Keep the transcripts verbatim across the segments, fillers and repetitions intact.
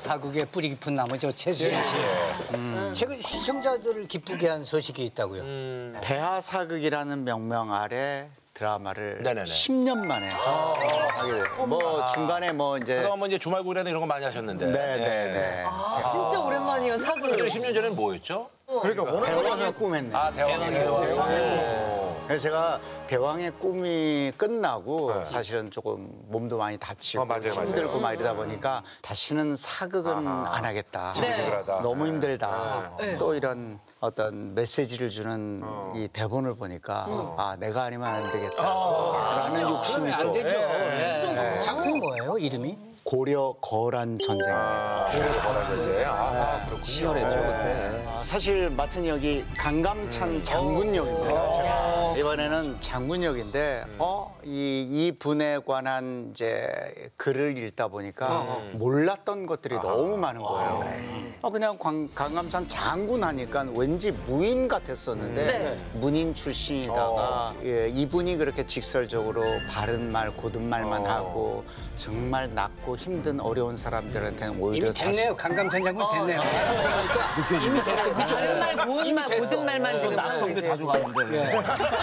사극의 뿌리 깊은 나무 저 최수종 씨. 음. 최근 시청자들을 기쁘게 한 소식이 있다고요. 음. 대하사극이라는 명명 아래 드라마를 네네네. 십 년 만에 하게 돼요. 뭐 아. 중간에 뭐 이제 그동안 뭐 이제 주말구이라든 이런 거 많이 하셨는데. 네네네. 아, 진짜 오랜만이에요, 사극. 십 년 전에는 뭐였죠? 그러니까 대왕의 꿈했네. 아, 대왕의 꿈. 그래서 제가 대왕의 꿈이 끝나고 사실은 조금 몸도 많이 다치고 어, 맞아요, 힘들고 맞아요. 막 이러다 보니까 다시는 사극은 아하. 안 하겠다. 지긋지긋하다. 너무 네. 힘들다. 네. 또 이런 어떤 메시지를 주는 이 대본을 보니까 아 내가 아니면 안 되겠다라는 욕심이 안 또 되죠. 예. 작품이 뭐예요, 이름이? 고려 거란 전쟁입니다. 고려 거란 전쟁. 아, 그렇군요. 치열했죠, 그때. 아, 사실 맡은 역이 강감찬 장군역입니다. 제가 이번에는 장군역인데 어, 이, 이 분에 관한 이제 글을 읽다 보니까 몰랐던 것들이 너무 많은 거예요. 어, 그냥 광, 강감찬 장군 하니까 왠지 무인 같았었는데 네. 문인 출신이다가 예, 이분이 그렇게 직설적으로 바른 말, 고든 말만 하고 정말 낮고 힘든 어려운 사람들한테는 오히려 이미 됐네요. 강감찬 장군 됐네요. 그러니까 이미 됐어. 그죠? 바른 말, 고운 말, 고든 말만 지금. 낙성대 자주 가는데.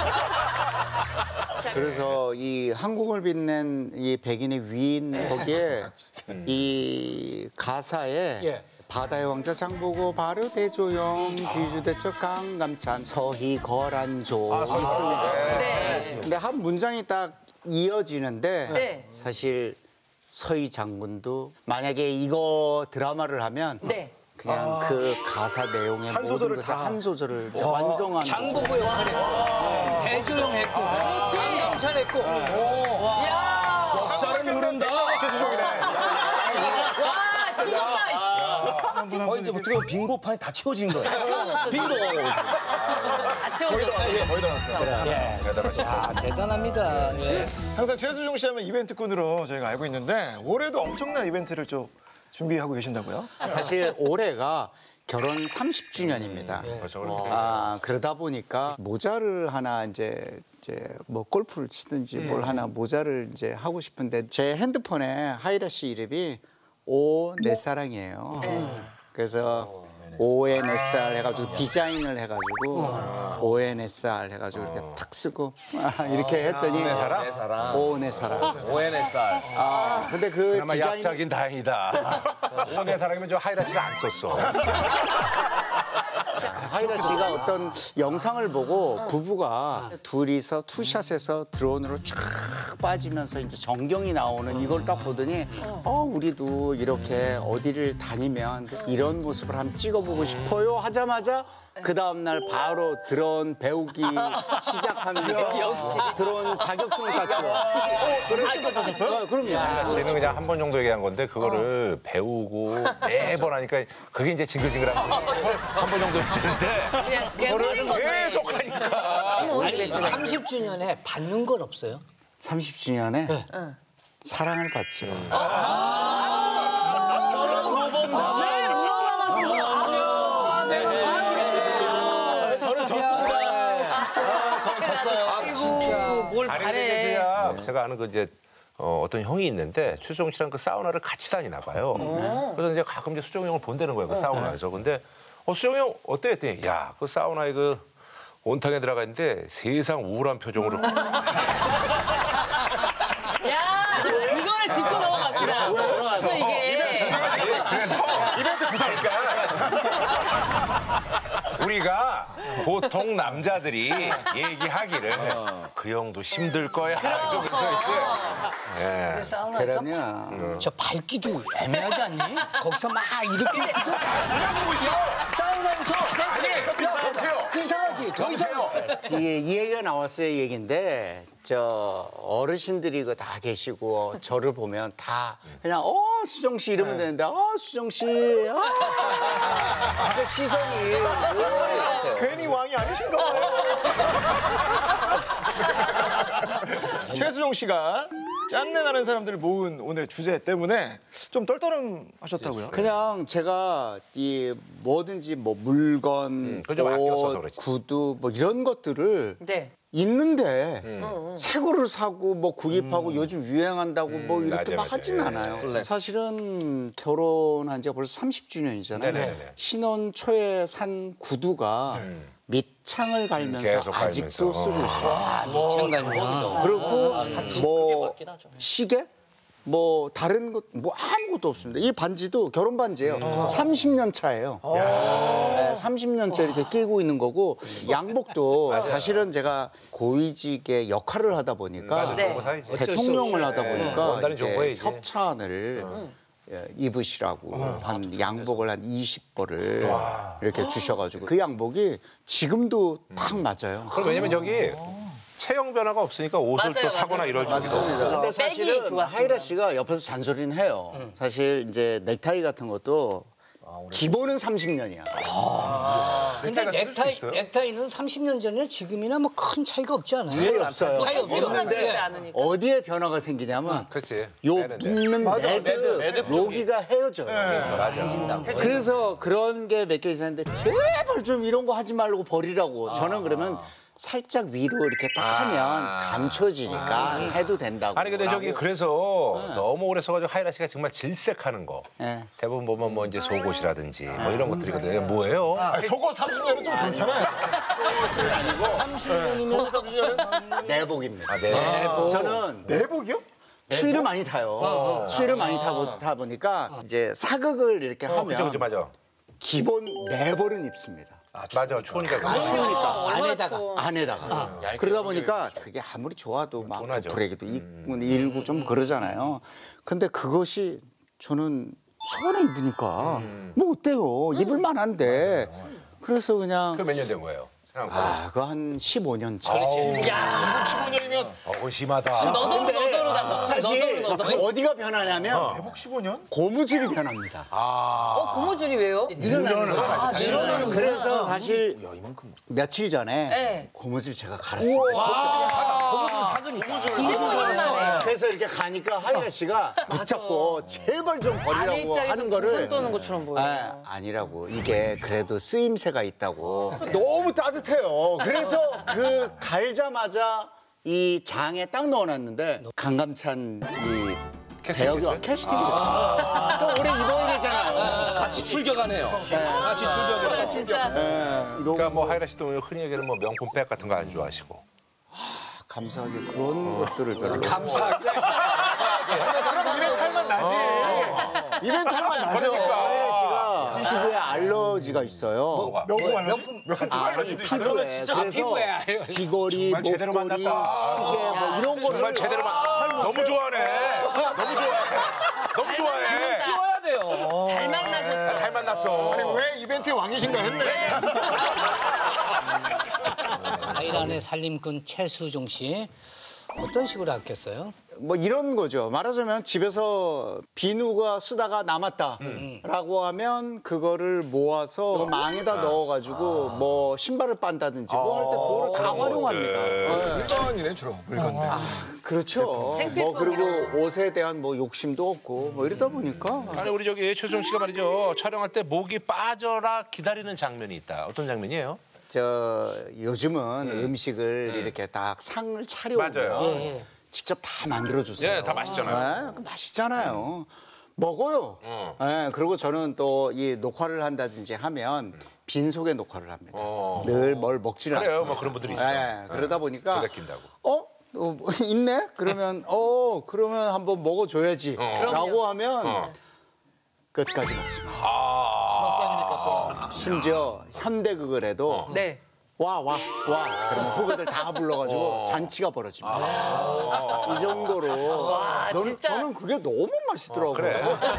그래서 이 한국을 빛낸 이 백인의 위인 거기에 이 가사에 예. 바다의 왕자 장보고 바로 대조영 귀주대처 강감찬 서희 거란조 있습니다. 네. 근데 한 문장이 딱 이어지는데 네. 사실 서희 장군도 만약에 이거 드라마를 하면 네. 그냥 그 가사 내용의 한 모든 소절을 것을 다. 한 소절을 완성한 장보고 역할에 대조영 했고, 강감찬 했고. 오. 야 역사는 흐른다. 최수종이네. 와, 찢었다. 거의 이제 어떻게 보면 빙고판이 다 채워진 거예요. 다 채워졌어. 빙고. 다 채워졌어. 거의 다 왔어요. 대단하시다. 아, 대단합니다. 예. 항상 최수종 씨 하면 이벤트꾼으로 저희가 알고 있는데 올해도 엄청난 이벤트를 좀 준비하고 계신다고요? 사실 올해가 결혼 삼십 주년입니다. 벌써 그렇게 아, 그러다 보니까 모자를 하나 이제 이제 뭐 골프를 치든지 뭘 하나 모자를 이제 하고 싶은데 제 핸드폰에 하이라 씨 이름이 오 내 사랑이에요. 그래서 오엔에스알 해가지고 디자인을 해가지고 오엔에스알 해가지고 이렇게 탁 쓰고 이렇게 했더니 내 사랑? 내 사랑. 오 내 사랑. 오엔에스알. 아 근데 그 그나마 디자인 약자긴 다행이다. 오내 사랑이면 저 하이라 씨가 안 썼어. 하이라 씨가 어떤 영상을 보고 부부가 둘이서 투샷에서 드론으로 쫙 빠지면서 이제 전경이 나오는 이걸 딱 보더니 어 우리도 이렇게 어디를 다니면 이런 모습을 한번 찍어보고 싶어요 하자마자 그 다음날 바로 드론 배우기 시작하면서 역시. 드론 자격증을 땄죠. 자격증 그럼요. 씨는 그냥 한 번 정도 얘기한 건데 그거를 배우고 매번 하니까 그게 이제 징글징글한 거지. 한 번 정도 했는데 그냥, 그냥 흘린 거죠. 계속 하니까. 아니, 삼십 주년에 받는 건 없어요? 삼십 주년에 사랑을 받죠. 저는 졌습니다. 진짜. 저는 졌어요. 아이고, 뭘 아니 근데 바래. 이제 제가, 제가 아는 그 이제 어, 어떤 형이 있는데 최수종 씨랑 그 사우나를 같이 다니나 봐요. 그래서 이제 가끔 이제 수종 형을 본다는 거예요. 그 사우나에서. 근데 어, 수종 형 어때? 했더니 야, 그 사우나에 그 온탕에 들어가 있는데 세상 우울한 표정으로 야, 이거를 짚고 넘어갑시다. 그래서 이게. 이벤트 구성이니까 우리가 보통 남자들이 얘기하기를 그 형도 힘들 거야 이러면서 이렇게 예. 사우나에서 그러면 저 밝기도 애매하지 않니? 거기서 막 이렇게 기도 보고 있어. 사우나에서 이상하지. 더 이상. 이, 이 얘기가 나왔어요, 이 얘기인데 저 어르신들이 그 다 계시고 저를 보면 다 그냥 어 수정 씨 이러면 되는데 어 수정 씨 아, 그 시선이 뭐, 괜히 왕이 아니신가 봐요. 최수종 씨가 짠내 나는 사람들을 모은 오늘 주제 때문에 좀 떨떠름하셨다고요? 그냥 제가 이 뭐든지 뭐 물건, 음, 그거 좀 아껴 써서 옷, 그렇지. 구두 뭐 이런 것들을 네. 있는데 음. 새 거를 사고 뭐 구입하고 음. 요즘 유행한다고 뭐 이렇게 맞아요, 막 맞아요. 하진 예. 않아요. 플랫. 사실은 결혼한 지가 벌써 삼십 주년이잖아요. 네네네. 신혼 초에 산 구두가 밑창을 갈면서 계속 아직도 갈면서. 쓰고 있어요. 아, 미창 갈면. 그리고 뭐 시계? 뭐 다른 것 뭐 아무것도 없습니다. 이 반지도 결혼 반지예요. 삼십 년 차예요. 네, 삼십 년째 이렇게 끼고 있는 거고 양복도 사실은 제가 고위직의 역할을 하다 보니까 맞아, 네. 좋은 거 사야지. 대통령을 하다 보니까 원단이 좋은 이제 거야지. 협찬을 예, 입으시라고 한 양복을 한 이십 벌을 이렇게 주셔가지고 그 양복이 지금도 딱 맞아요. 그럼 왜냐면 여기 체형 변화가 없으니까 옷을 맞아요, 또 사거나 맞아요. 이럴 줄도. 근데 백이 사실은 좋았습니다. 하이라 씨가 옆에서 잔소리는 해요. 사실 이제 넥타이 같은 것도 기본은 삼십 년이야. 근데 넥타이가 쓸수 넥타이, 있어요? 넥타이는 삼십 년 전이나 지금이나 뭐 큰 차이가 없지 않아요? 차이 없어요. 차이 없죠. 없는데 예. 않으니까. 어디에 변화가 생기냐면 그렇지. 요 빼는데. 붙는 레드, 여기가 헤어져요. 그래서 그런 게 몇 개 있었는데 제발 좀 이런 거 하지 말고 버리라고. 저는 그러면 살짝 위로 이렇게 딱 하면 감춰지니까 해도 된다고. 아니 근데 저기 그래서 너무 오래 써가지고 하이라 씨가 정말 질색하는 거. 네. 대부분 보면 뭐 이제 속옷이라든지 뭐 이런 것들이거든요. 뭐예요? 아니, 속옷 삼십 년은 좀 그렇잖아요. 삼십 년이면 삼십 년은 내복입니다. 아, 네. 저는 내복이요? 추위를 많이 타요. 추위를 많이 타, 타 보니까 이제 사극을 이렇게 어, 그죠, 그죠, 하면 맞아. 기본 네벌은 입습니다. 맞아, 추우니까. 그래. 추우니까 안에다가. 안에다가 그러다 보니까 그게 아무리 좋아도 막 둔하죠. 부풀레기도 있고 일고 좀 그러잖아요. 근데 그것이 저는 서울에 입으니까 뭐 어때요? 입을 만한데 그래서 그냥 그 몇 년 된 거예요? 생각보다. 아 그거 한 십오 년 차. 야, 십오 년이면 어, 그건 심하다. 너도로 너도로 나 사실 너도로 너도로. 어디가 변하냐면 내복 십오 년? 고무줄이 변합니다. 어, 고무줄이 왜요? 아, 늘어나는 그래서 사실 며칠 전에 네. 고무줄 제가 갈았습니다. 고무줄 사그니까. 그래서 이렇게 가니까 하이라 씨가 붙잡고 제발 좀 안에 버리라고 입장에서 하는 풍선 거를 떠는 것처럼 보여요. 아, 아니라고. 이게 그래도 쓰임새가 있다고. 너무 따뜻해요. 그래서 그 갈자마자 이 장에 딱 넣어놨는데 강감찬 이 배역이 캐스팅이 됐잖아요. 또 오래 입어야 되잖아요. 같이 출격하네요. 같이 출격해요. 진짜. 그러니까 뭐 하이라 씨도 그흔히 얘기하는 뭐 명품 백 같은 거 안 좋아하시고. 감사하게 그런 것들을 별로. 감사하게. 그럼 이벤트 할만 나지. 이벤트 할만 나죠. 하이라 씨가 피부에 알러지가 있어요. 명품 알러지? 아, 피부에. 그래서 피부에 귀걸이, 정말 제대로 목걸이, 만났다. 시계 뭐 이런 거를 정말 제대로 만. 너무 좋아하네. 너무 좋아해. 너무 좋아해. 끼워야 돼요. 잘 만나셨어. 잘 만났어. 아니 왜 이벤트의 왕이신가 했네. 아이란의 살림꾼 최수종 씨 어떤 식으로 아꼈어요? 뭐 이런 거죠. 말하자면 집에서 비누가 쓰다가 남았다라고 하면 그거를 모아서 그 망에다 넣어가지고 뭐 신발을 빤다든지 뭐 할 때 그거를 다 활용합니다. 네. 물건이네 주로 물건들. 그렇죠. 뭐 그리고 옷에 대한 뭐 욕심도 없고 뭐 이러다 보니까 아니 우리 저기 최수종 씨가 말이죠. 촬영할 때 목이 빠져라 기다리는 장면이 있다. 어떤 장면이에요? 저 요즘은 음. 식을 이렇게 딱 상을 차려오면 맞아요. 직접 다 만들어 주세요. 예, 다 맛있잖아요. 네, 그 맛있잖아요. 먹어요. 어. 네, 그리고 저는 또 이 녹화를 한다든지 하면 빈속에 녹화를 합니다. 어. 늘 뭘 먹지는 그래요. 않습니다. 뭐 그런 분들이 있어. 네, 그러다 보니까 부대낀다고. 어? 어, 뭐 있네? 그러면 어 그러면 한번 먹어줘야지 라고 하면 어. 끝까지 먹습니다. 아. 심지어 현대극을 해도 네. 와, 와, 와. 그러면 후배들 다 불러가지고 잔치가 벌어집니다. 이 정도로. 와, 너는- 진짜. 저는 그게 너무 맛있더라고요. 그래.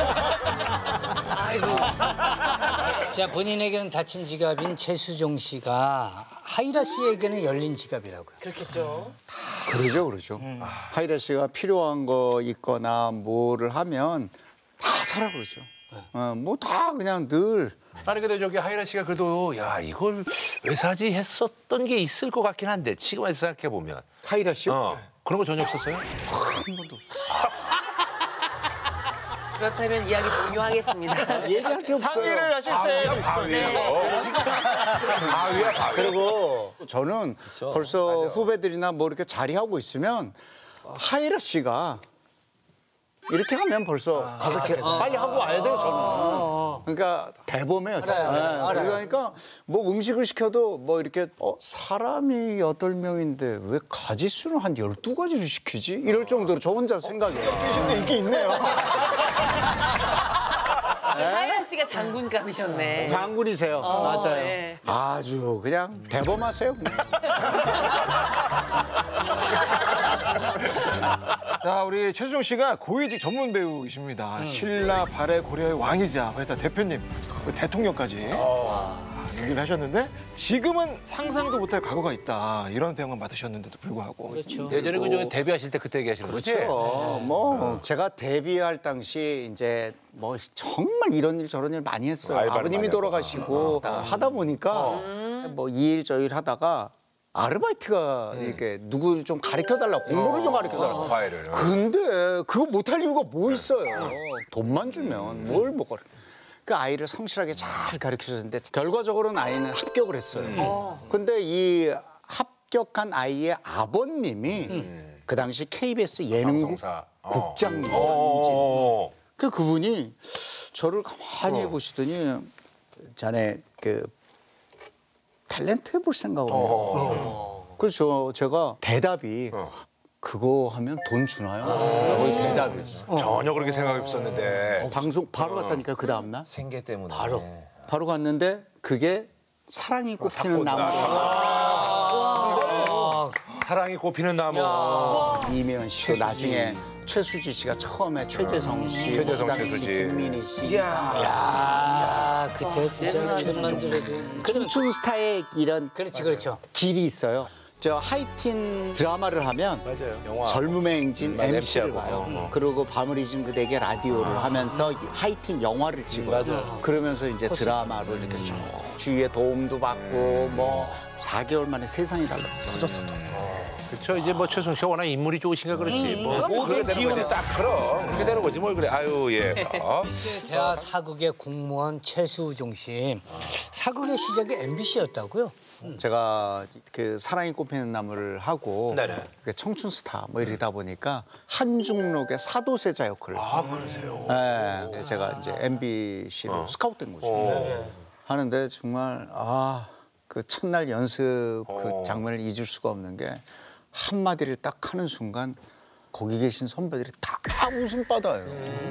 자, 본인에게는 닫힌 지갑인 최수종 씨가 하이라 씨에게는 열린 지갑이라고요. 그렇겠죠. 그러죠, 그러죠. 하이라 씨가 필요한 거 있거나 뭐를 하면 다 사라 그러죠. 어, 뭐 다 그냥 늘. 아니 근데 저기 하이라 씨가 그래도 야 이걸 왜 사지 했었던 게 있을 것 같긴 한데 지금 와서 생각해 보면 하이라 씨요? 어 그런 거 전혀 없었어요? 한 번도 없어요. 그렇다면 이야기 종료하겠습니다. 얘기할 게 없어요. 상의를 하실 때도 있을 거예요. 바위야 바위. 그리고 저는 벌써 후배들이나 뭐 이렇게 자리하고 있으면 하이라 씨가 이렇게 하면 벌써 가서 개- 빨리 하고 와야 돼요, 저는. 그러니까 대범해요. 네, 그러니까 뭐 음식을 시켜도 뭐 이렇게 어, 사람이 여덟 명인데 왜 가지수는 한 열두 가지를 시키지? 이럴 정도로 저 혼자 생각해요. 쓰신데 인기 있네요. 하이라 씨가 장군감이셨네. 장군이세요. 어, 맞아요. 예. 아주 그냥 대범하세요. 그냥. 자, 우리 최수종 씨가 고위직 전문 배우이십니다. 신라 발해 고려의 왕이자 회사 대표님, 그 대통령까지 연기를 하셨는데 지금은 상상도 못할 과거가 있다. 이런 배우만 맡으셨는데도 불구하고. 그렇죠. 예전에 그 저기 데뷔하실 때 그때 얘기하시는 거지? 그렇죠. 뭐 제가 데뷔할 당시 이제 뭐 정말 이런 일 저런 일 많이 했어요. 알바를 아버님이 많이 돌아가시고 하다 보니까 뭐 이 일 저 일 하다가 아르바이트가 이렇게 누구 좀 가르쳐 달라 공부를 좀 가르쳐 달라. 과외를. 근데 그거 못할 이유가 뭐 있어요? 돈만 주면 뭘 먹어라. 그 아이를 성실하게 잘 가르쳐줬는데 결과적으로는 아이는 합격을 했어요. 근데 이 합격한 아이의 아버님이 그 당시 케이비에스 예능국 방송사. 어. 국장님. 어. 그 그분이 저를 가만히 보시더니 자네 그 탤런트 해볼 생각 없냐. 그래서 저, 제가 대답이 그거 하면 돈 주나요? 라고 대답했어. 전혀 그렇게 생각이 없었는데. 방송 바로 갔다니까 그 다음 날. 생계 때문에. 바로. 바로 갔는데 그게 사랑이 꽃피는 나무. 사랑이 꽃피는 나무. 이미연 씨도 나중에 최수지 씨가 처음에 최재성 씨, 최재성, 그다음에 최수지. 김민희 씨. 이야, 아, 그때 진짜 최수만 들어도. 그러면 춤춘 스타의 이런 그렇지, 그렇죠. 길이 있어요. 저 하이틴 드라마를 하면 맞아요. 영화. 젊음의 행진 맞아, 엠씨를 엠씨하고. 봐요. 어, 어. 그리고 밤을 잊은 그대에게 라디오를 하면서 하이틴 영화를 찍어요. 맞아요. 그러면서 이제 드라마로 이렇게 쭉 주위에 도움도 받고 뭐 사 개월 만에 세상이 달라졌어. 터졌어. 그렇죠. 이제 뭐 최수종 씨가 워낙 인물이 좋으시니까 그렇지. 뭐 모든 기운이 딱 그럼 그렇게 되는 거지 뭘 그래. 아유 예. 어? 대하 사극의 공무원 최수종 씨. 사극의 시작이 엠비씨였다고요? 제가 그 사랑이 꽃피는 나무를 하고 네네. 그 청춘 스타 뭐 이러다 보니까 한중록의 사도세자 역할을 아 그러세요. 네, 제가 이제 엠비씨로 스카웃된 거죠. 하는데 정말 아 그 첫날 연습 그 장면을 잊을 수가 없는 게 한마디를 딱 하는 순간 거기 계신 선배들이 다 웃음 받아요.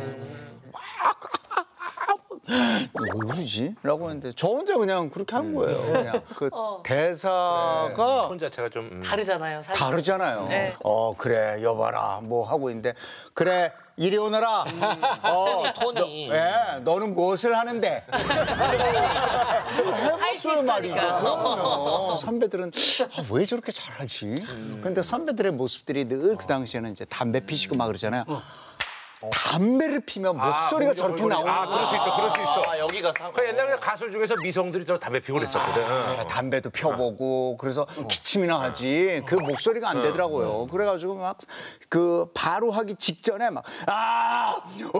왜 그러지? 라고 했는데 저 혼자 그냥 그렇게 한 거예요. 그냥 그 대사가 톤 자체가 좀 음. 다르잖아요. 사실. 다르잖아요. 네. 어 그래 여봐라 뭐 하고 있는데 그래 이리 오너라. 어 톤이. 너, 예, 너는 무엇을 하는데? 해봤어요 말이야. 그럼요. 선배들은 아, 왜 저렇게 잘하지? 근데 선배들의 모습들이 늘 그 당시에는 이제 담배 피시고 막 그러잖아요. 담배를 피면 목소리가 아, 저렇게 얼굴이- 나오는 아, 그럴 수 있어, 그럴 수 있어. 아, 여기가 상. 그 옛날에 가수 중에서 미성들이 저 담배 피고 그랬었거든. 네, 담배도 펴보고 그래서 기침이나 하지 그 목소리가 안 되더라고요. 그래가지고 막 그 바로 하기 직전에 막아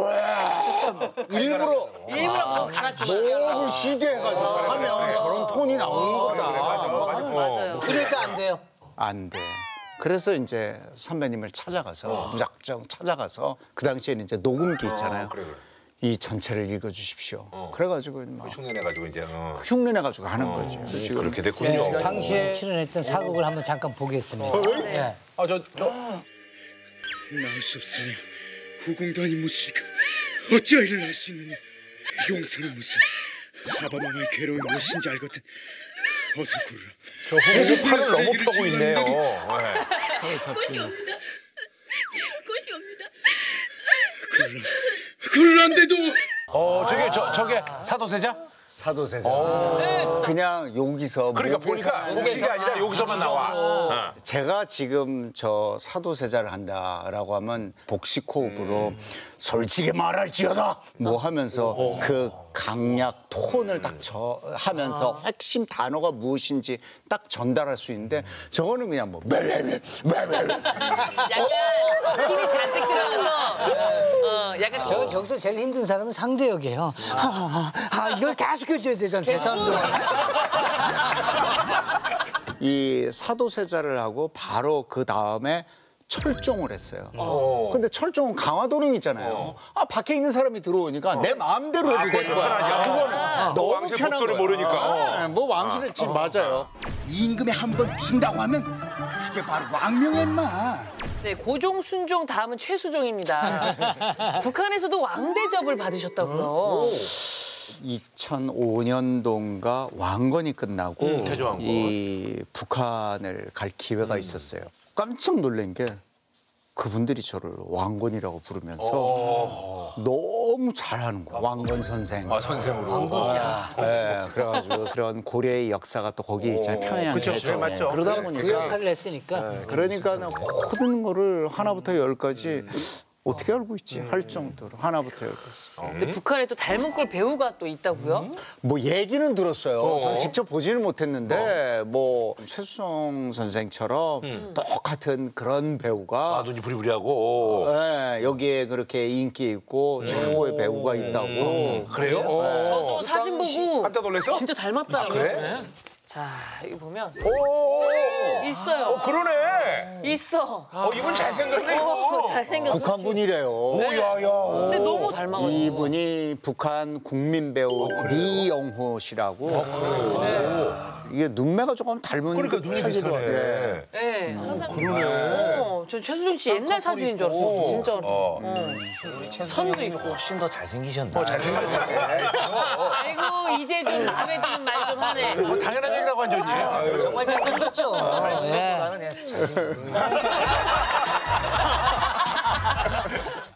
일부러 일부러 뭐 갈아주고. 목을 쉬게 해가지고 하면 저런 톤이 나오는 거다. 맞아요. 그러니까 안 돼요. 안 돼. 그래서 이제 선배님을 찾아가서 무작정 찾아가서 그 당시에는 이제 녹음기 있잖아요. 그래, 그래. 이 전체를 읽어주십시오. 그래가지고 막 흉내내가지고 이제. 어. 흉내내가지고 하는 거죠. 지금 그렇게 됐군요. 네, 당시에 출연했던 사극을 한번 잠깐 보겠습니다. 네. 아, 저, 저. 나을 수 없으니 후궁도 아닌 무술이가 어찌하 이를 할 수 있느냐. 용서는 무슨 아바마마의 괴로움이 무엇인지 알거든. 어서 구르라. 저 후보가 팔을 너무 펴고 있네요. 네. 곳이 옵니다. 세울 곳이 옵니다. 구르라. 구르란데도. 어, 저게, 저, 저게 사도세자? 사도세자. 그냥 여기서 그러니까 목에서 보니까 목시가 아니라 여기서만 나와. 어. 제가 지금 저 사도세자를 한다라고 하면 복식 호흡으로 솔직히 말할지어다 뭐 하면서 그 강약 톤을 딱 저 하면서 핵심 단어가 무엇인지 딱 전달할 수 있는데 저거는 그냥 뭐 멜멜멜 멜멜 약간 힘이 잔뜩 들어가서 어, 약간 저 저기서 제일 힘든 사람은 상대 역이에요. 아, 아, 이걸 계속 해줘야 되잖아, 대사도. 이 사도세자를 하고 바로 그 다음에 철종을 했어요. 어. 근데 철종은 강화도령이잖아요. 어. 아 밖에 있는 사람이 들어오니까 어. 내 마음대로 해도 아, 되는 거야. 그거는 어. 너무 왕실 편한 법도를 거야. 모르니까. 네, 뭐 왕실을 지 어. 맞아요. 임금에 한 번 준다고 하면 그게 바로 왕명이야 임마. 네, 고종, 순종, 다음은 최수종입니다. 북한에서도 왕대접을 받으셨다고요. 이천오 년도인가 왕건이 끝나고 음, 태조왕건. 이 북한을 갈 기회가 음. 있었어요. 깜짝 놀란 게 그분들이 저를 왕건이라고 부르면서 오. 너무 잘하는 거야. 왕건 선생. 아, 선생으로. 왕건이야. 네, 그래가지고 그런 고려의 역사가 또 거기 잘 평양에 그쵸, 있죠. 맞죠. 그러다 그 보니까 역할을 했으니까. 네, 그러니까 모든 거를 하나부터 열까지 어떻게 알고 있지 할 정도로 하나부터 열까지. 근데 북한에 또 닮은 꼴 배우가 또 있다고요? 뭐 얘기는 들었어요. 어. 저는 직접 보지는 못했는데 어. 뭐 최수종 선생처럼 음. 똑같은 그런 배우가 아, 눈이 부리부리하고. 네, 여기에 그렇게 인기 있고 최고의 배우가 있다고. 음. 그래요? 네. 저도 사진 보고 깜짝 놀랐어? 진짜 닮았다고요. 그래? 자, 이거 보면 오, 있어요. 어, 그러네. 있어. 어, 이분 잘생겼네, 어, 이거. 잘생겼어. 북한 분이래요. 오, 야, 야. 근데 너무 닮아가지고. 이분이 북한 국민 배우 리영호 씨라고. 이게 눈매가 조금 닮은 그러니까 눈이 듯하기도 비슷하네. 하네. 네, 항상. 그러네. 어, 저 최수종 씨 옛날 사진인 줄 알았어. 진짜로. 어. 어. 선도 있고. 훨씬 더 잘생기셨네. 어, 잘생겼네. 아이고, 이제 좀 마음에 드는 말 좀 하네. 뭐 당연한 얘기라고 완전히. 아유. 정말 잘생겼죠. 네. 나는 그냥 잘생겼어.